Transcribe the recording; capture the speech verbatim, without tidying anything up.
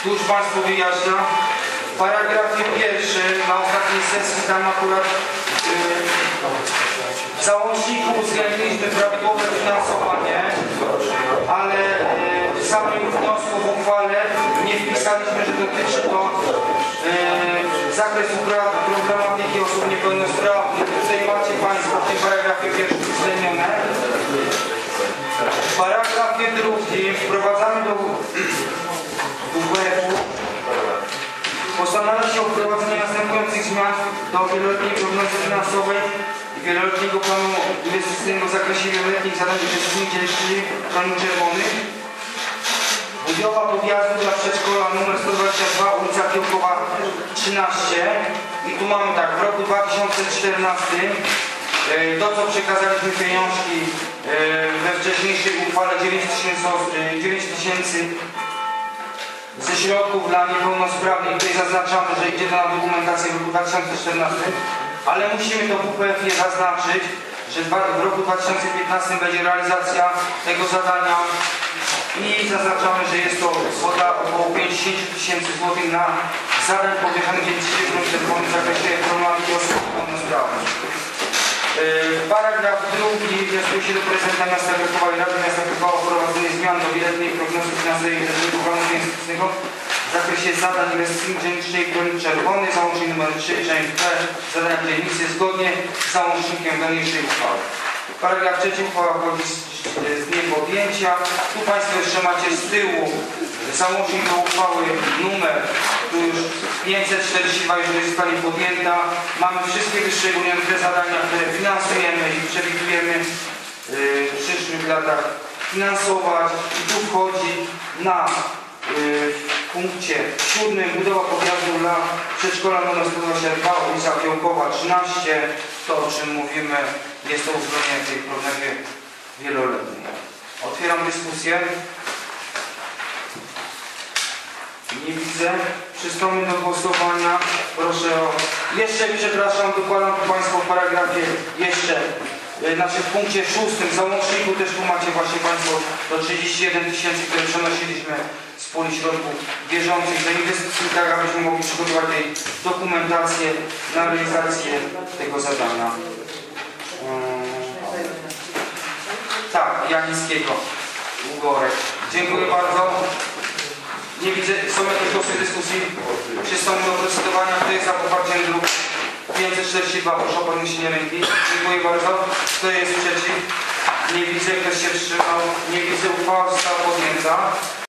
Tu już Państwu wyjaśniam. W paragrafie pierwszym na ostatniej sesji tam akurat yy, w załączniku uwzględniliśmy prawidłowe finansowanie, ale yy, w samym wniosku w uchwale nie wpisaliśmy, że dotyczy to yy, zakresu programatyki osób niepełnosprawnych. Tutaj macie Państwo w tym paragrafie pierwszym uwzględnione. W paragrafie drugim wprowadzamy do W W F-u postanawia się o wprowadzeniu następujących zmian do wieloletniej prognozy finansowej i wieloletniego planu inwestycyjnego w zakresie wieloletnich zadań inwestycyjnych, czyli planu czerwonych. Budowa podjazdu dla przedszkola numer sto dwadzieścia dwa, ulica Kiełkowa trzynaście. I tu mamy tak, w roku dwa tysiące czternastym to, co przekazaliśmy pieniążki we wcześniejszej uchwale dziewięć tysięcy ze środków dla niepełnosprawnych. Tutaj zaznaczamy, że idzie to na dokumentację w roku dwa tysiące czternastym, ale musimy to w U P F-ie zaznaczyć, że w roku dwa tysiące piętnastym będzie realizacja tego zadania i zaznaczamy, że jest to kwota około pięćdziesiąt tysięcy złotych na zadań powierzonych dziennicy czerwonych w zakresie problematyki osób niepełnosprawnych. Paragraf drugi wnioskuje się do prezydenta miasta Krakowa i Rady Miasta Krakowa o wprowadzenie zmian do wieloletniej prognozy finansowej i planu inwestycyjnego w zakresie zadań inwestycyjnych dzienniczej broni czerwonej, załącznik nr trzy, część B, zadania dziennicy zgodnie z załącznikiem do niniejszej uchwały. Paragraf trzeci, uchwała wchodzi z dniem podjęcia. Tu Państwo jeszcze macie z tyłu załącznik do uchwały numer, tu już pięćset czterdzieści dwa już zostanie podjęta. Mamy wszystkie wyszczególnione te zadania, które finansujemy i przewidujemy yy, w przyszłych latach finansować. I tu wchodzi na yy, w punkcie siódmym budowa podjazdu dla przedszkola numer sto dwadzieścia dwa, ulica Kiełkowa trzynaście. To, o czym mówimy, jest to uwzględnienie w tej prognozie wieloletniej. Otwieram dyskusję. Nie widzę. Przystąpimy do głosowania. Proszę o... Jeszcze, przepraszam, dokładam tu Państwu w paragrafie jeszcze, znaczy w punkcie szóstym w załączniku też tu macie właśnie Państwo do trzydziestu jeden tysięcy, które przenosiliśmy z puli środków bieżących do inwestycji, tak abyśmy mogli przygotować tej dokumentację na realizację tego zadania. Hmm. Tak, Janickiego. Ugorek. Dziękuję bardzo. Nie widzę, są jakieś głosy dyskusji. Przystąpimy do procedowania. Kto jest za poparciem druk pięćset czterdzieści dwa? Proszę o podniesienie ręki. Dziękuję bardzo. Kto jest przeciw? Nie widzę. Ktoś się wstrzymał? Nie widzę. Uchwała została podjęta.